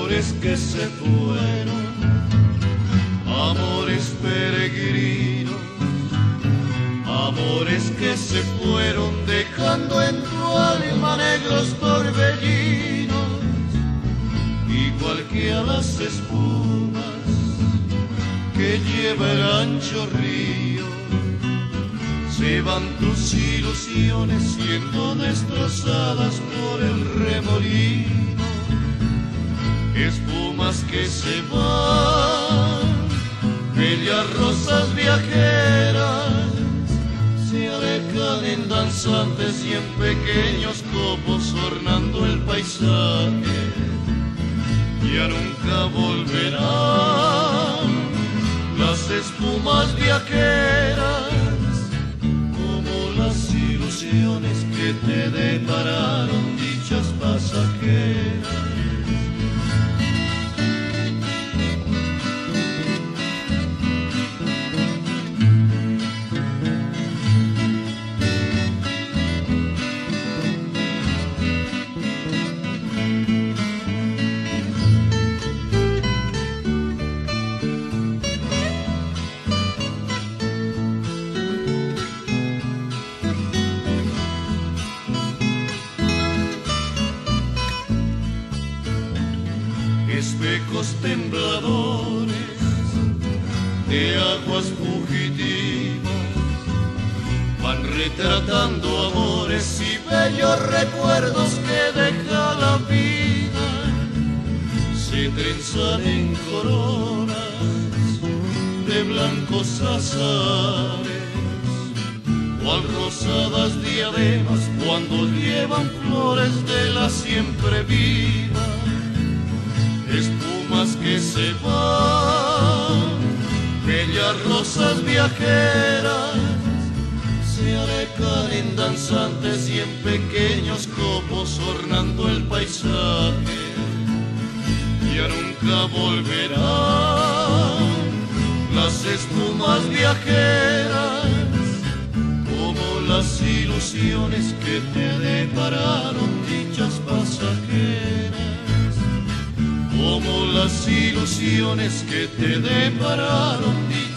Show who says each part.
Speaker 1: amores que se fueron, amores peregrinos, amores que se fueron dejando en tu alma negros torbellinos, igual que a las espumas que lleva el ancho río. Se van tus ilusiones siendo destrozadas por el remolino, espumas que se van, bellas rosas viajeras, se alejan en danzantes y en pequeños copos ornando el paisaje. Ya nunca volverán las espumas viajeras, como las ilusiones que te depararon dichas pasajeras. Espejos tembladores de aguas fugitivas van retratando amores y bellos recuerdos que deja la vida. Se trenzan en coronas de blancos azares, cual rosadas diademas cuando llevan flores de la siempre viva. Espumas que se van, bellas rosas viajeras, se alejan en danzantes y en pequeños copos ornando el paisaje. Ya nunca volverán las espumas viajeras, como las ilusiones que te depararon dichas pasajeras, como las ilusiones que te depararon dichas